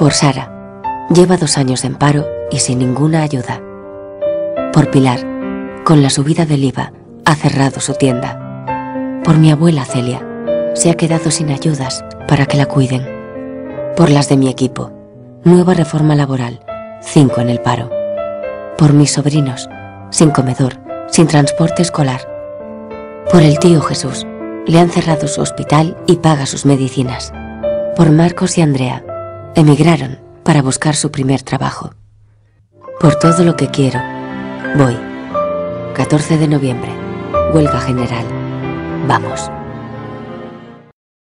Por Sara, lleva 2 años en paro y sin ninguna ayuda. Por Pilar, con la subida del IVA, ha cerrado su tienda. Por mi abuela Celia, se ha quedado sin ayudas para que la cuiden. Por las de mi equipo, nueva reforma laboral, 5 en el paro. Por mis sobrinos, sin comedor, sin transporte escolar. Por el tío Jesús, le han cerrado su hospital y paga sus medicinas. Por Marcos y Andrea, emigraron para buscar su primer trabajo. Por todo lo que quiero, voy. 14 de noviembre, huelga general. Vamos.